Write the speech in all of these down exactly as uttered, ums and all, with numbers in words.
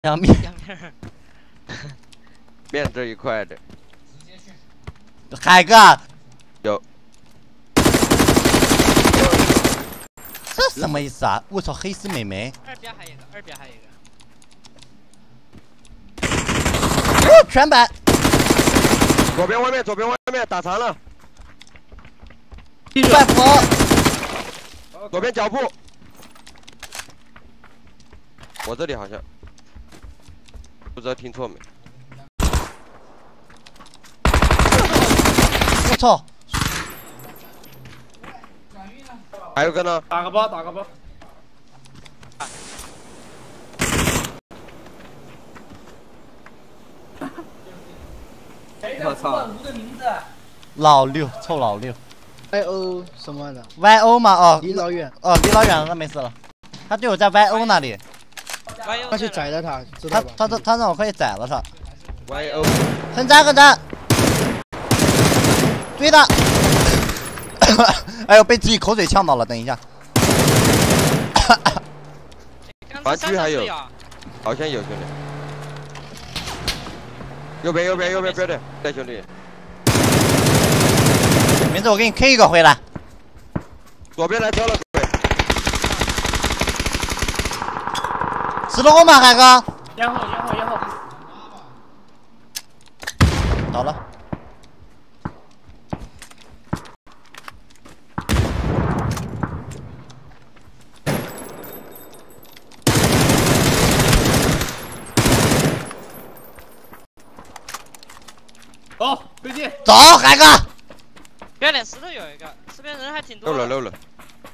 要面要面面这一块的。 海哥有。 这什么意思啊？我操，黑丝美眉。 二边还有一个，二边还有一个。 哦，全白。 左边外面，左边外面打残了。 快跑！ 左边脚步。我这里好像。 不知道听错没？ 我操！ 还有个呢？ 打个包，打个包。我操！ 老六，臭老六。 Y O 什么的 ？Y O 吗？哦， 离老远。 哦，离老远，那没事了。他队友在 Y O 那里。 他去宰了他，知道他吧？ 他他他让我可以宰了他。 Y O， 横斩横斩，追他！哎呦，被自己口水呛到了，等一下。 防区还有，好像有兄弟。右边右边右边标的，对兄弟。 名字我给你 K 一个回来。 左边来车了。 吃了我吗，海哥？ 烟后，烟后，烟后。 倒了。 走，对劲。 走，海哥。 不要脸石头有一个，这边人还挺多。 漏了漏了。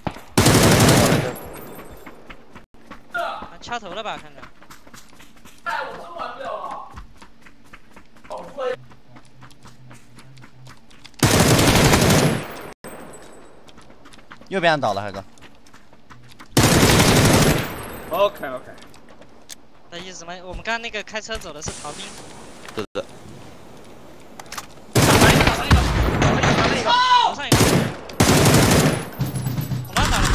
掐头了吧？看着。 哎，我真玩不了了。好会。 右边倒了，海哥。 OK OK。 那意思吗？我们刚刚那个开车走的是逃兵。 是的。 打一个，打一个，打一个，打一个。 楼上一个。我哪打了？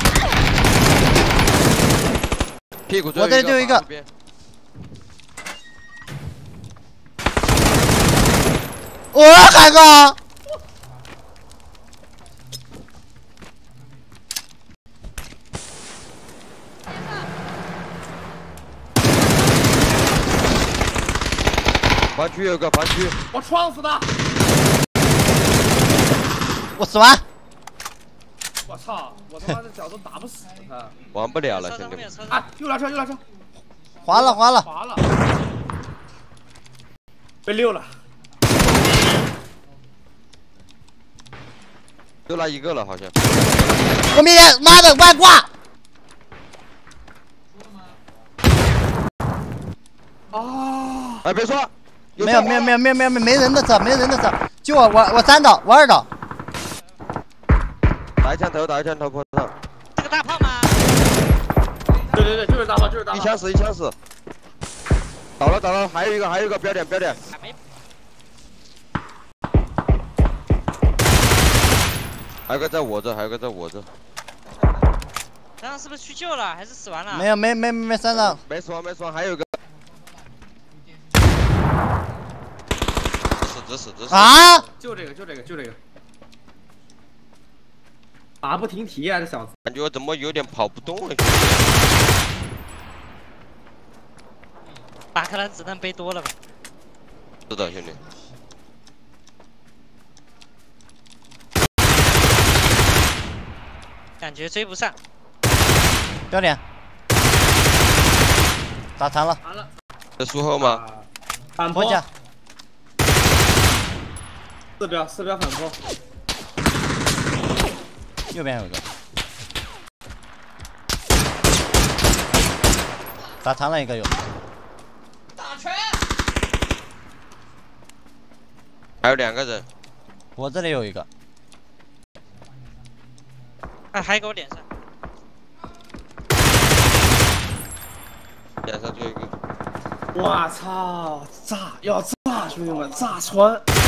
屁股我这里就一个。我海哥， 防区有个防区， 我撞死他！ 我死完。 我操！我他妈的脚都打不死他。 玩不了了，兄弟们。 啊！又来车，又来车。 滑了，滑了， 滑了。被溜了。 就那一个了，好像。 我面前，妈的，外挂！ 啊！ 哎，别说。 没有，没有，没有，没有，没有，没人的车，没人的车，就我，我，我三倒，我二倒。 打一枪头，打一枪头破上。 这个大炮吗？ 对对对，就是大炮，就是大炮。 一枪死，一枪死。倒了，倒了，还有一个，还有一个标点，标点。还有个在我这，还有个在我这。 山上是不是去救了，还是死完了？ 没有，没没没没山上。 没死完，没死完，还有一个。死死死死啊！ 就这个，就这个，就这个。打不停蹄啊，这小子！ 感觉我怎么有点跑不动了？ 马克兰子弹背多了吧？ 是的，兄弟。 感觉追不上。 标点。打残了。 完了。 在树后吗？ 反坡。四标，四标反坡。 右边有一个。打残了一个有。 打拳。 还有两个人。 我这里有一个。 哎，还给我脸上！ 脸上就一个。 我操！炸！要炸，兄弟们，炸穿！